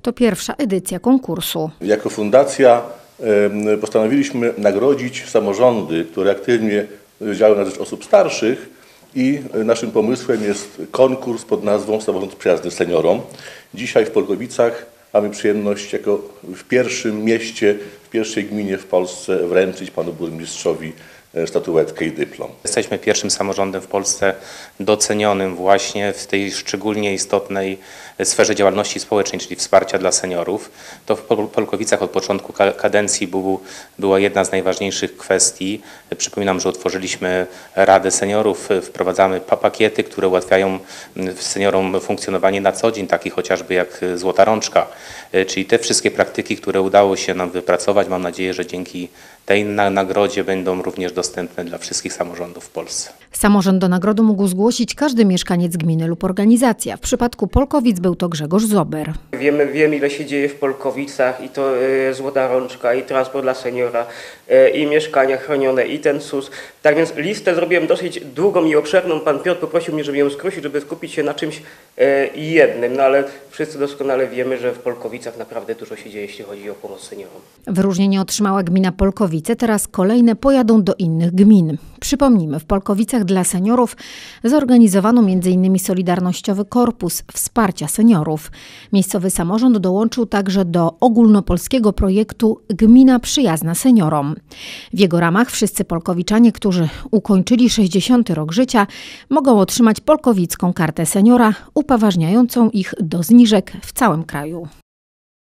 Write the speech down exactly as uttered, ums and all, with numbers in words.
To pierwsza edycja konkursu. Jako fundacja postanowiliśmy nagrodzić samorządy, które aktywnie działają na rzecz osób starszych, i naszym pomysłem jest konkurs pod nazwą Samorząd Przyjazny Seniorom. Dzisiaj w Polkowicach mamy przyjemność jako w pierwszym mieście, w pierwszej gminie w Polsce wręczyć panu burmistrzowi statuetkę i dyplom. Jesteśmy pierwszym samorządem w Polsce docenionym właśnie w tej szczególnie istotnej sferze działalności społecznej, czyli wsparcia dla seniorów. To w Polkowicach od początku kadencji był, była jedna z najważniejszych kwestii. Przypominam, że utworzyliśmy Radę Seniorów, wprowadzamy pakiety, które ułatwiają seniorom funkcjonowanie na co dzień, takie chociażby jak Złota Rączka. Czyli te wszystkie praktyki, które udało się nam wypracować, mam nadzieję, że dzięki tej nagrodzie będą również dostępne dla wszystkich samorządów w Polsce. Samorząd do nagrody mógł zgłosić każdy mieszkaniec gminy lub organizacja. W przypadku Polkowic był to Grzegorz Zober. Wiemy, wiem, ile się dzieje w Polkowicach, i to y, Złota Rączka, i transport dla seniora, y, i mieszkania chronione, i ten S U S. Tak więc listę zrobiłem dosyć długą i obszerną. Pan Piotr poprosił mnie, żeby ją skrócić, żeby skupić się na czymś y, jednym. No ale wszyscy doskonale wiemy, że w Polkowicach naprawdę dużo się dzieje, jeśli chodzi o pomoc seniorom. Wyróżnienie otrzymała gmina Polkowice, teraz kolejne pojadą do innych gmin. Przypomnijmy, w Polkowicach dla seniorów zorganizowano między innymi Solidarnościowy Korpus Wsparcia Seniorów. Miejscowy samorząd dołączył także do ogólnopolskiego projektu Gmina Przyjazna Seniorom. W jego ramach wszyscy polkowiczanie, którzy ukończyli sześćdziesiąty rok życia, mogą otrzymać polkowicką kartę seniora upoważniającą ich do zniżek w całym kraju.